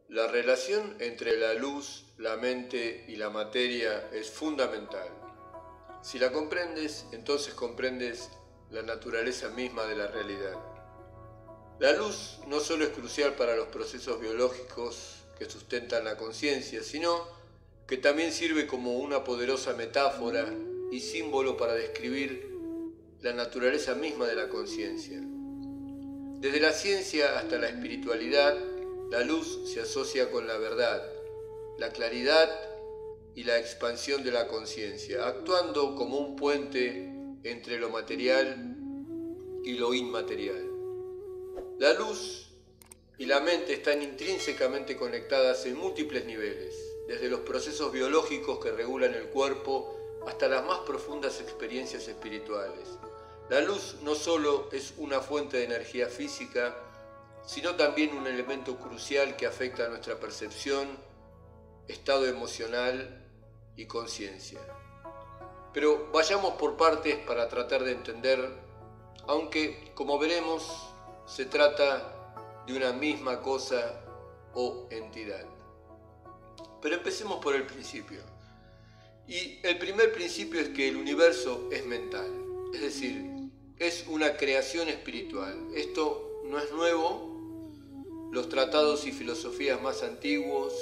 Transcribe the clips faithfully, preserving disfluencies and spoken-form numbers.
La relación entre la luz, la mente y la materia es fundamental. Si la comprendes, entonces comprendes la naturaleza misma de la realidad. La luz no solo es crucial para los procesos biológicos que sustentan la conciencia, sino que también sirve como una poderosa metáfora y símbolo para describir la naturaleza misma de la conciencia. Desde la ciencia hasta la espiritualidad, la luz se asocia con la verdad, la claridad y la expansión de la conciencia, actuando como un puente entre lo material y lo inmaterial. La luz y la mente están intrínsecamente conectadas en múltiples niveles, desde los procesos biológicos que regulan el cuerpo hasta las más profundas experiencias espirituales. La luz no solo es una fuente de energía física, sino también un elemento crucial que afecta a nuestra percepción, estado emocional y conciencia. Pero vayamos por partes para tratar de entender, aunque, como veremos, se trata de una misma cosa o entidad. Pero empecemos por el principio. Y el primer principio es que el universo es mental, es decir, es una creación espiritual. Esto no es nuevo. Los tratados y filosofías más antiguos,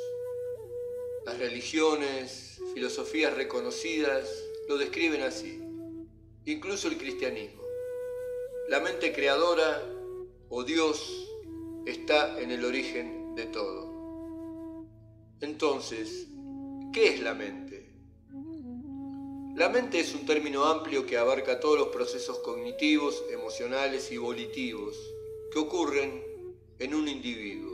las religiones, filosofías reconocidas, lo describen así. Incluso el cristianismo. La mente creadora o Dios está en el origen de todo. Entonces, ¿qué es la mente? La mente es un término amplio que abarca todos los procesos cognitivos, emocionales y volitivos que ocurren en un individuo.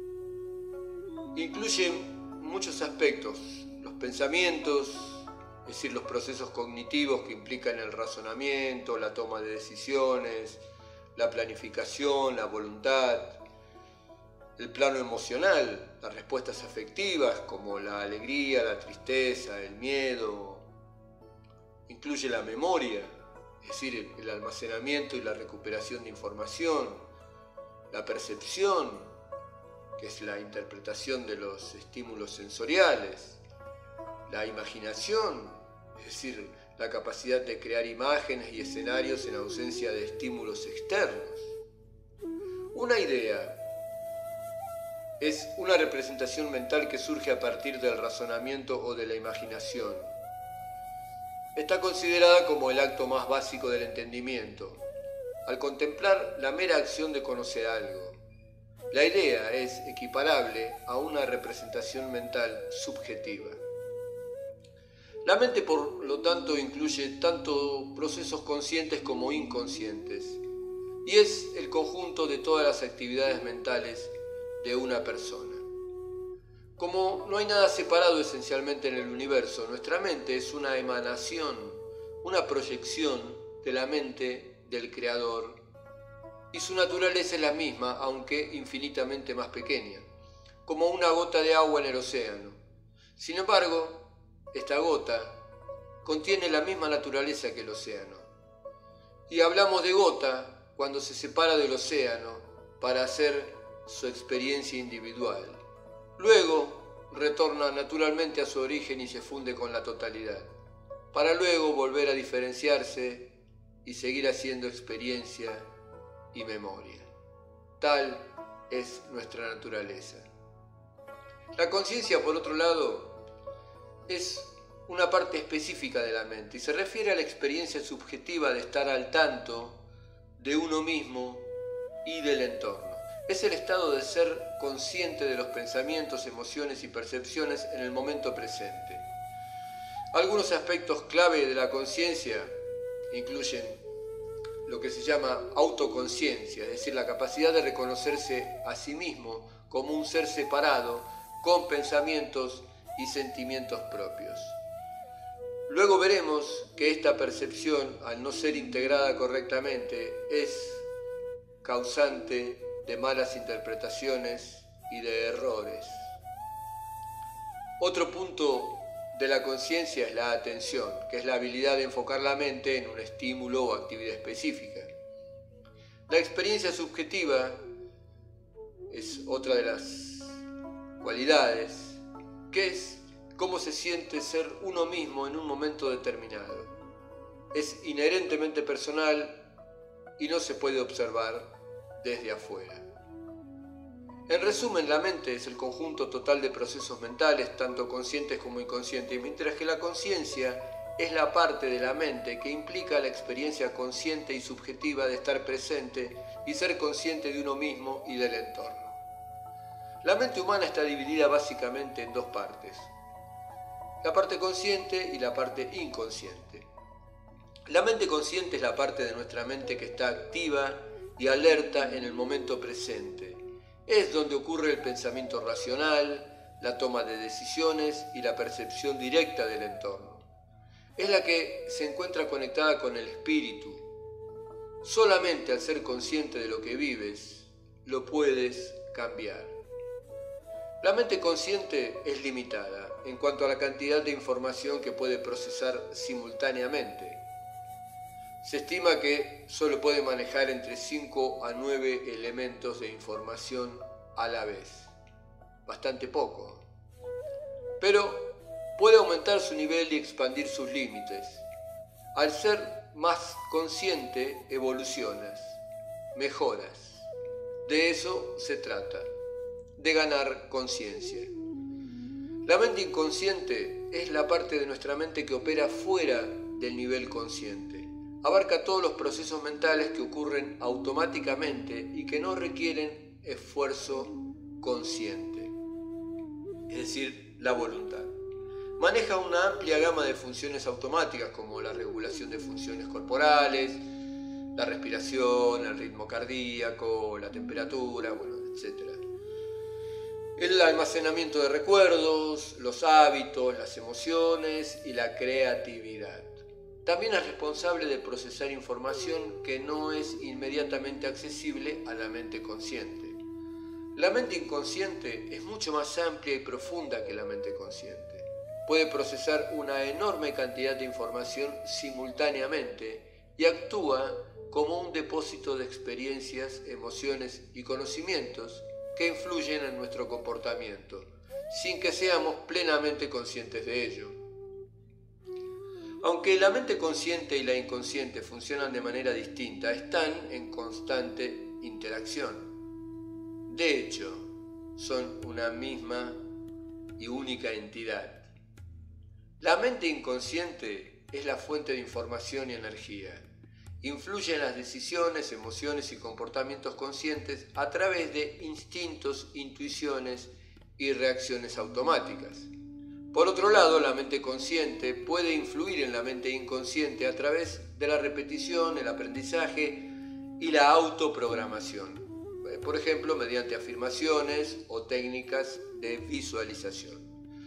Incluye muchos aspectos, los pensamientos, es decir, los procesos cognitivos que implican el razonamiento, la toma de decisiones, la planificación, la voluntad, el plano emocional, las respuestas afectivas como la alegría, la tristeza, el miedo, incluye la memoria, es decir, el almacenamiento y la recuperación de información, la percepción, que es la interpretación de los estímulos sensoriales, la imaginación, es decir, la capacidad de crear imágenes y escenarios en ausencia de estímulos externos. Una idea es una representación mental que surge a partir del razonamiento o de la imaginación. Está considerada como el acto más básico del entendimiento, al contemplar la mera acción de conocer algo. La idea es equiparable a una representación mental subjetiva. La mente, por lo tanto, incluye tanto procesos conscientes como inconscientes, y es el conjunto de todas las actividades mentales de una persona. Como no hay nada separado esencialmente en el universo, nuestra mente es una emanación, una proyección de la mente del Creador, y su naturaleza es la misma, aunque infinitamente más pequeña, como una gota de agua en el océano. Sin embargo, esta gota contiene la misma naturaleza que el océano. Y hablamos de gota cuando se separa del océano para hacer su experiencia individual. Luego retorna naturalmente a su origen y se funde con la totalidad, para luego volver a diferenciarse y seguir haciendo experiencia y memoria. Tal es nuestra naturaleza. La conciencia, por otro lado, es una parte específica de la mente y se refiere a la experiencia subjetiva de estar al tanto de uno mismo y del entorno. Es el estado de ser consciente de los pensamientos, emociones y percepciones en el momento presente. Algunos aspectos clave de la conciencia incluyen lo que se llama autoconciencia, es decir, la capacidad de reconocerse a sí mismo como un ser separado, con pensamientos y sentimientos propios. Luego veremos que esta percepción, al no ser integrada correctamente, es causante de malas interpretaciones y de errores. Otro punto de la conciencia es la atención, que es la habilidad de enfocar la mente en un estímulo o actividad específica. La experiencia subjetiva es otra de las cualidades, que es cómo se siente ser uno mismo en un momento determinado. Es inherentemente personal y no se puede observar desde afuera. En resumen, la mente es el conjunto total de procesos mentales, tanto conscientes como inconscientes, mientras que la conciencia es la parte de la mente que implica la experiencia consciente y subjetiva de estar presente y ser consciente de uno mismo y del entorno. La mente humana está dividida básicamente en dos partes: la parte consciente y la parte inconsciente. La mente consciente es la parte de nuestra mente que está activa y alerta en el momento presente. Es donde ocurre el pensamiento racional, la toma de decisiones y la percepción directa del entorno. Es la que se encuentra conectada con el espíritu. Solamente al ser consciente de lo que vives, lo puedes cambiar. La mente consciente es limitada en cuanto a la cantidad de información que puede procesar simultáneamente. Se estima que solo puede manejar entre cinco a nueve elementos de información a la vez. Bastante poco. Pero puede aumentar su nivel y expandir sus límites. Al ser más consciente, evolucionas, mejoras. De eso se trata, de ganar conciencia. La mente inconsciente es la parte de nuestra mente que opera fuera del nivel consciente. Abarca todos los procesos mentales que ocurren automáticamente y que no requieren esfuerzo consciente, es decir, la voluntad. Maneja una amplia gama de funciones automáticas como la regulación de funciones corporales, la respiración, el ritmo cardíaco, la temperatura, bueno, etcétera. El almacenamiento de recuerdos, los hábitos, las emociones y la creatividad. También es responsable de procesar información que no es inmediatamente accesible a la mente consciente. La mente inconsciente es mucho más amplia y profunda que la mente consciente. Puede procesar una enorme cantidad de información simultáneamente y actúa como un depósito de experiencias, emociones y conocimientos que influyen en nuestro comportamiento, sin que seamos plenamente conscientes de ello. Aunque la mente consciente y la inconsciente funcionan de manera distinta, están en constante interacción. De hecho, son una misma y única entidad. La mente inconsciente es la fuente de información y energía. Influye en las decisiones, emociones y comportamientos conscientes a través de instintos, intuiciones y reacciones automáticas. Por otro lado, la mente consciente puede influir en la mente inconsciente a través de la repetición, el aprendizaje y la autoprogramación. Por ejemplo, mediante afirmaciones o técnicas de visualización.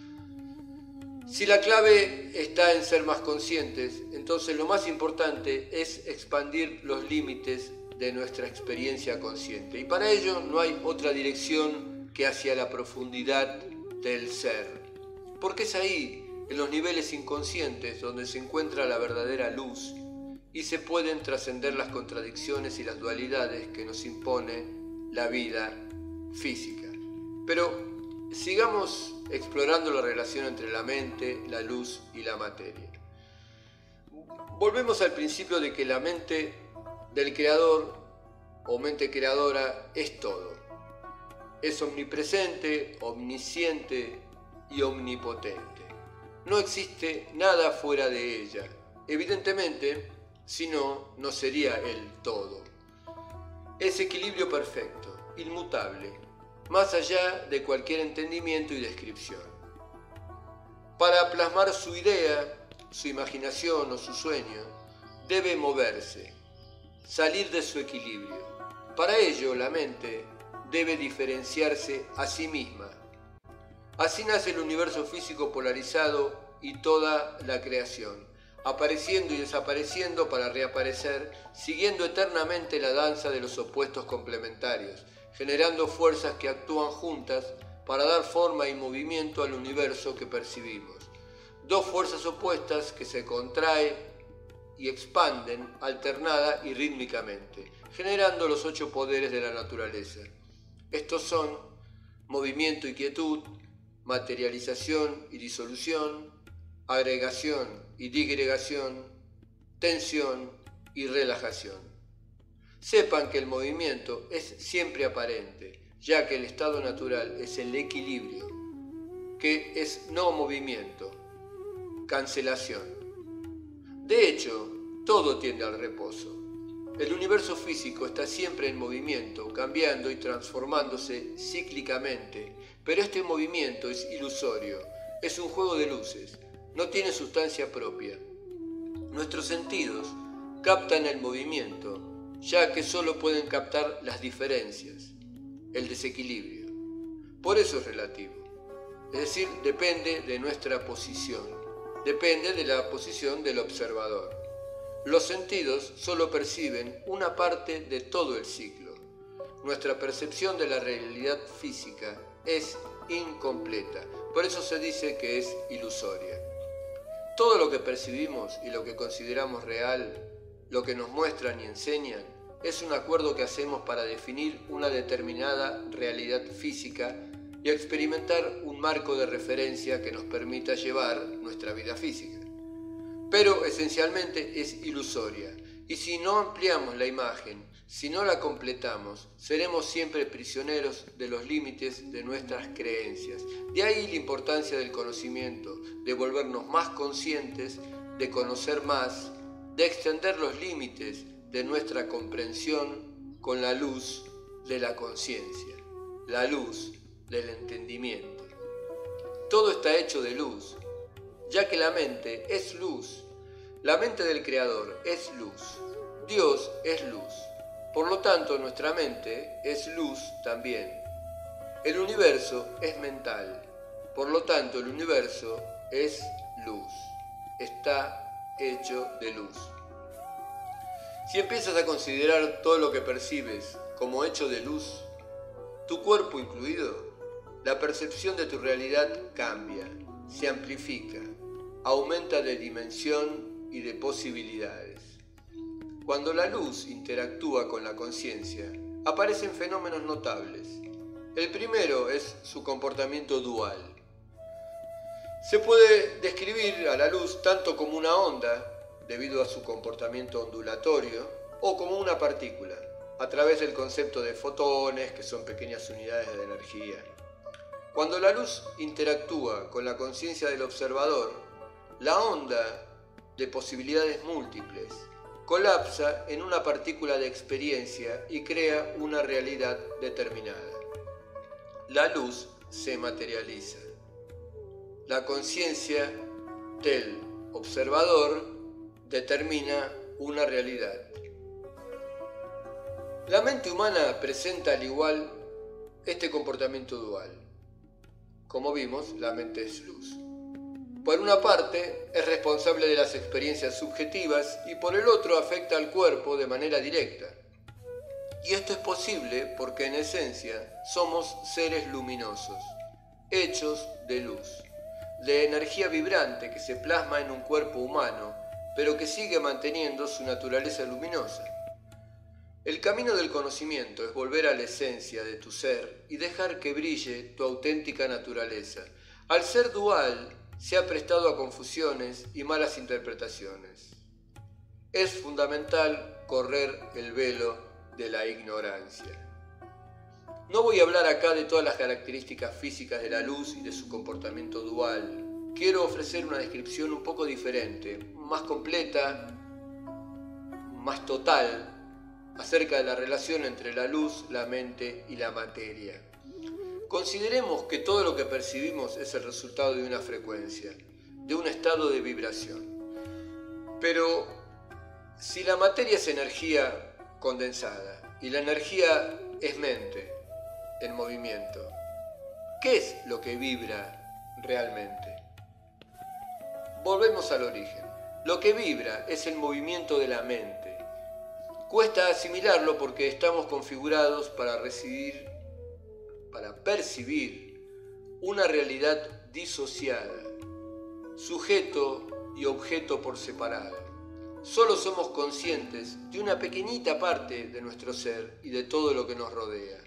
Si la clave está en ser más conscientes, entonces lo más importante es expandir los límites de nuestra experiencia consciente. Y para ello no hay otra dirección que hacia la profundidad del ser. Porque es ahí, en los niveles inconscientes, donde se encuentra la verdadera luz y se pueden trascender las contradicciones y las dualidades que nos impone la vida física. Pero sigamos explorando la relación entre la mente, la luz y la materia. Volvemos al principio de que la mente del creador o mente creadora es todo. Es omnipresente, omnisciente y omnipotente. No existe nada fuera de ella. Evidentemente, si no, no sería el todo. Es equilibrio perfecto, inmutable, más allá de cualquier entendimiento y descripción. Para plasmar su idea, su imaginación o su sueño, debe moverse, salir de su equilibrio. Para ello, la mente debe diferenciarse a sí misma. Así nace el universo físico polarizado y toda la creación, apareciendo y desapareciendo para reaparecer, siguiendo eternamente la danza de los opuestos complementarios, generando fuerzas que actúan juntas para dar forma y movimiento al universo que percibimos. Dos fuerzas opuestas que se contraen y expanden alternada y rítmicamente, generando los ocho poderes de la naturaleza. Estos son movimiento y quietud, materialización y disolución, agregación y disgregación, tensión y relajación. Sepan que el movimiento es siempre aparente, ya que el estado natural es el equilibrio, que es no movimiento, cancelación. De hecho, todo tiende al reposo. El universo físico está siempre en movimiento, cambiando y transformándose cíclicamente, pero este movimiento es ilusorio, es un juego de luces, no tiene sustancia propia. Nuestros sentidos captan el movimiento, ya que solo pueden captar las diferencias, el desequilibrio. Por eso es relativo, es decir, depende de nuestra posición, depende de la posición del observador. Los sentidos solo perciben una parte de todo el ciclo. Nuestra percepción de la realidad física es incompleta, por eso se dice que es ilusoria. Todo lo que percibimos y lo que consideramos real, lo que nos muestran y enseñan, es un acuerdo que hacemos para definir una determinada realidad física y experimentar un marco de referencia que nos permita llevar nuestra vida física. Pero esencialmente es ilusoria, y si no ampliamos la imagen, si no la completamos, seremos siempre prisioneros de los límites de nuestras creencias. De ahí la importancia del conocimiento, de volvernos más conscientes, de conocer más, de extender los límites de nuestra comprensión con la luz de la conciencia, la luz del entendimiento. Todo está hecho de luz, ya que la mente es luz. La mente del Creador es luz. Dios es luz. Por lo tanto, nuestra mente es luz también. El universo es mental. Por lo tanto, el universo es luz. Está hecho de luz. Si empiezas a considerar todo lo que percibes como hecho de luz, tu cuerpo incluido, la percepción de tu realidad cambia, se amplifica, aumenta de dimensión y de posibilidades. Cuando la luz interactúa con la conciencia, aparecen fenómenos notables. El primero es su comportamiento dual. Se puede describir a la luz tanto como una onda, debido a su comportamiento ondulatorio, o como una partícula, a través del concepto de fotones, que son pequeñas unidades de energía. Cuando la luz interactúa con la conciencia del observador, la onda de posibilidades múltiples colapsa en una partícula de experiencia y crea una realidad determinada. La luz se materializa. La conciencia del observador determina una realidad. La mente humana presenta al igual este comportamiento dual. Como vimos, la mente es luz. Por una parte, es responsable de las experiencias subjetivas y por el otro afecta al cuerpo de manera directa. Y esto es posible porque en esencia somos seres luminosos, hechos de luz, de energía vibrante que se plasma en un cuerpo humano, pero que sigue manteniendo su naturaleza luminosa. El camino del conocimiento es volver a la esencia de tu ser y dejar que brille tu auténtica naturaleza. Al ser dual, se ha prestado a confusiones y malas interpretaciones. Es fundamental correr el velo de la ignorancia. No voy a hablar acá de todas las características físicas de la luz y de su comportamiento dual. Quiero ofrecer una descripción un poco diferente, más completa, más total, acerca de la relación entre la luz, la mente y la materia. Consideremos que todo lo que percibimos es el resultado de una frecuencia, de un estado de vibración. Pero si la materia es energía condensada y la energía es mente en movimiento, ¿qué es lo que vibra realmente? Volvemos al origen. Lo que vibra es el movimiento de la mente. Cuesta asimilarlo porque estamos configurados para recibir para percibir una realidad disociada, sujeto y objeto por separado. Solo somos conscientes de una pequeñita parte de nuestro ser y de todo lo que nos rodea.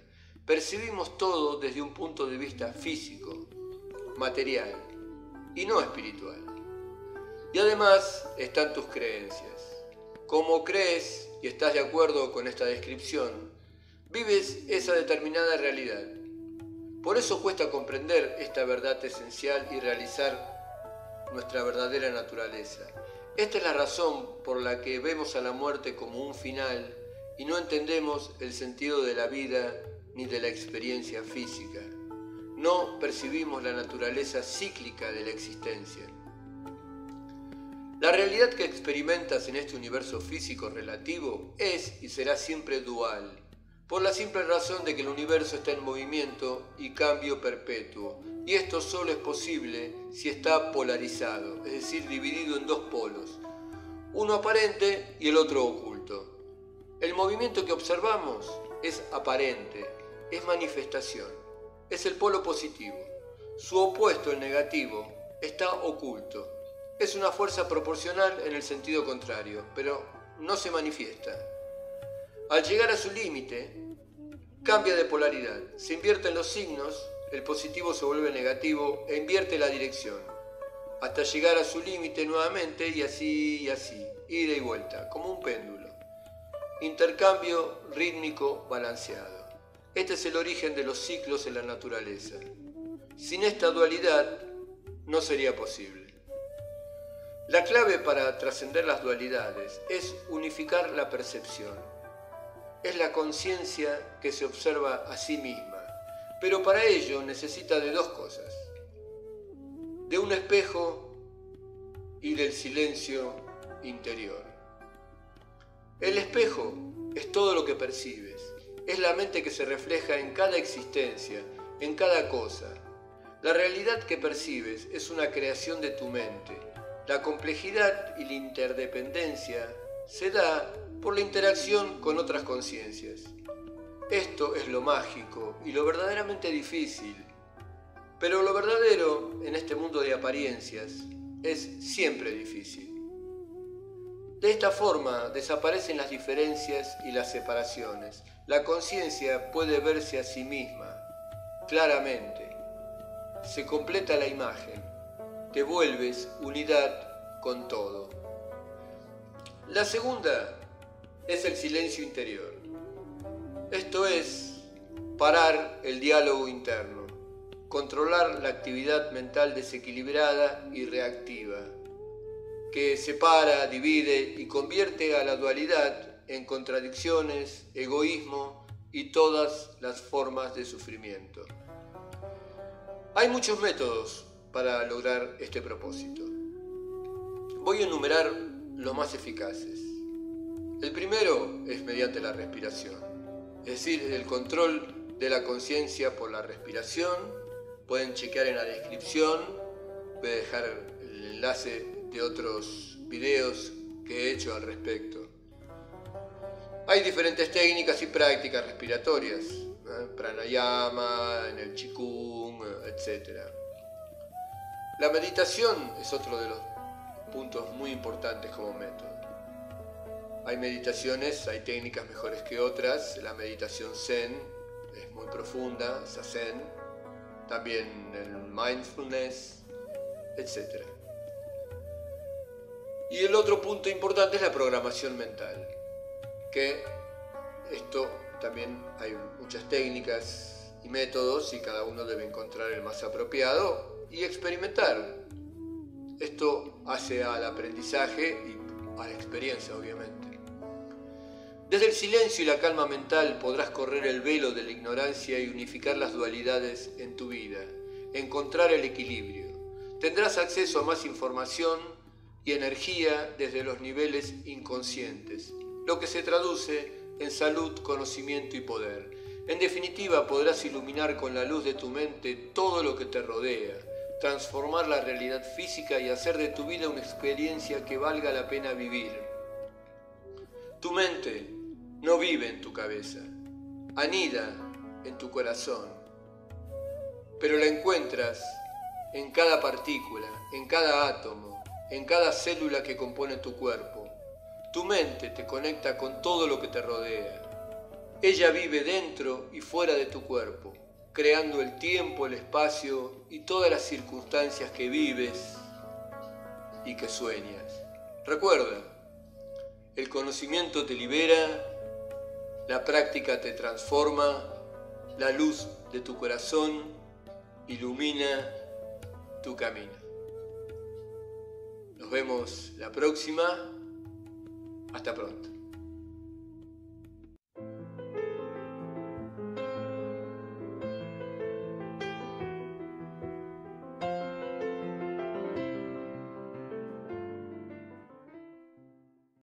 percibimos todo desde un punto de vista físico, material y no espiritual. Y además están tus creencias. Como crees y estás de acuerdo con esta descripción, vives esa determinada realidad. Por eso cuesta comprender esta verdad esencial y realizar nuestra verdadera naturaleza. Esta es la razón por la que vemos a la muerte como un final y no entendemos el sentido de la vida ni de la experiencia física. No percibimos la naturaleza cíclica de la existencia. La realidad que experimentas en este universo físico relativo es y será siempre dual, por la simple razón de que el universo está en movimiento y cambio perpetuo, y esto solo es posible si está polarizado, es decir, dividido en dos polos, uno aparente y el otro oculto. El movimiento que observamos es aparente, es manifestación, es el polo positivo. Su opuesto, el negativo, está oculto. Es una fuerza proporcional en el sentido contrario, pero no se manifiesta. Al llegar a su límite, cambia de polaridad, se invierten los signos, el positivo se vuelve negativo e invierte la dirección, hasta llegar a su límite nuevamente y así y así, ida y vuelta, como un péndulo. Intercambio rítmico balanceado. Este es el origen de los ciclos en la naturaleza. Sin esta dualidad no sería posible. La clave para trascender las dualidades es unificar la percepción. Es la conciencia que se observa a sí misma, pero para ello necesita de dos cosas: de un espejo y del silencio interior. El espejo es todo lo que percibes, es la mente que se refleja en cada existencia, en cada cosa. La realidad que percibes es una creación de tu mente. La complejidad y la interdependencia se da por la interacción con otras conciencias. Esto es lo mágico y lo verdaderamente difícil. Pero lo verdadero en este mundo de apariencias es siempre difícil. De esta forma desaparecen las diferencias y las separaciones. La conciencia puede verse a sí misma claramente. Se completa la imagen. Te vuelves unidad con todo. La segunda es el silencio interior. Esto es parar el diálogo interno, controlar la actividad mental desequilibrada y reactiva, que separa, divide y convierte a la dualidad en contradicciones, egoísmo y todas las formas de sufrimiento. Hay muchos métodos para lograr este propósito. Voy a enumerar los más eficaces. El primero es mediante la respiración, es decir, el control de la conciencia por la respiración. Pueden chequear en la descripción, voy a dejar el enlace de otros videos que he hecho al respecto. Hay diferentes técnicas y prácticas respiratorias, ¿eh? Pranayama, en el Qigong, etcétera. La meditación es otro de los puntos muy importantes como método. Hay meditaciones, hay técnicas mejores que otras. La meditación Zen es muy profunda, Zazen, también el mindfulness, etcétera. Y el otro punto importante es la programación mental, que esto también hay muchas técnicas y métodos y cada uno debe encontrar el más apropiado y experimentar. Esto hace al aprendizaje y a la experiencia, obviamente. Desde el silencio y la calma mental podrás correr el velo de la ignorancia y unificar las dualidades en tu vida, encontrar el equilibrio. Tendrás acceso a más información y energía desde los niveles inconscientes, lo que se traduce en salud, conocimiento y poder. En definitiva, podrás iluminar con la luz de tu mente todo lo que te rodea, transformar la realidad física y hacer de tu vida una experiencia que valga la pena vivir. Tu mente no vive en tu cabeza, anida en tu corazón, pero la encuentras en cada partícula, en cada átomo, en cada célula que compone tu cuerpo. Tu mente te conecta con todo lo que te rodea. Ella vive dentro y fuera de tu cuerpo, creando el tiempo, el espacio y todas las circunstancias que vives y que sueñas. Recuerda, el conocimiento te libera, la práctica te transforma, la luz de tu corazón ilumina tu camino. Nos vemos la próxima. Hasta pronto.